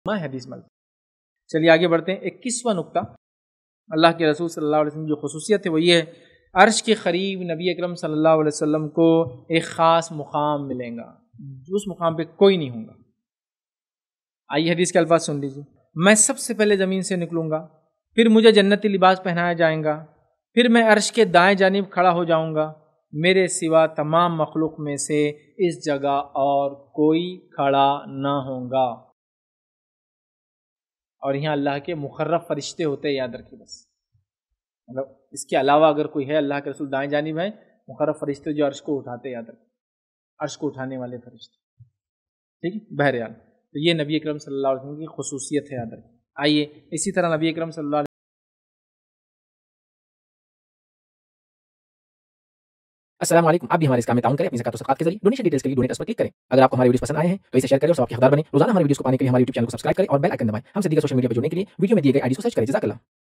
حدیث میں. چلیے آگے بڑھتے ہیں. 21واں نقطہ اللہ کے رسول صلی اللہ علیہ وسلم کی جو خصوصیت ہے وہ یہ ہے، عرش کے قریب نبی اکرم صلی اللہ علیہ وسلم کو ایک خاص مقام ملے گا، اس مقام پہ کوئی نہیں ہوگا. آئیے حدیث کے الفاظ سن لیجیے. میں سب سے پہلے زمین سے نکلوں گا، پھر مجھے جنتی لباس پہنایا جائے گا، پھر میں عرش کے دائیں جانب کھڑا ہو جاؤں گا، میرے سوا تمام مخلوق میں سے اس جگہ اور کوئی کھڑا نہ ہوگا. اور یہاں اللہ کے مقرب فرشتے ہوتے ہیں، یاد رکھیے. بس مطلب اس کے علاوہ اگر کوئی ہے، اللہ کے رسول دائیں جانب ہے، مقرب فرشتے جو عرش کو اٹھاتے ہیں، یاد رکھیے، عرش کو اٹھانے والے فرشتے. ٹھیک ہے. بہرحال تو یہ نبی اکرم صلی اللہ علیہ وسلم کی خصوصیت ہے، یاد رکھیے. آئیے اسی طرح نبی اکرم صلی اللہ علیہ السلام علیکم. آپ بھی ہمارے اس کام میں تعاون کریں اپنی زکات و صدقات کے ذریعے. ڈونیشن ڈیٹیلز کے لیے ڈونیٹ اس پر کلک کریں. اگر آپ کو ہمارے ویڈیوز پسند آئے ہیں تو اسے شیئر کریں اور ثواب کے حقدار بنیں. روزانہ ہمارے ویڈیوز کو پانے کے لیے ہمارے یوٹیوب چینل کو سبسکرائب کریں اور بیل آئکن دبائیں. ہم سے دیگر سوشل میڈیا پر جڑنے کے لیے ویڈیو میں دیے گئے آئی ڈی کو سرچ کریں. جزاک اللہ.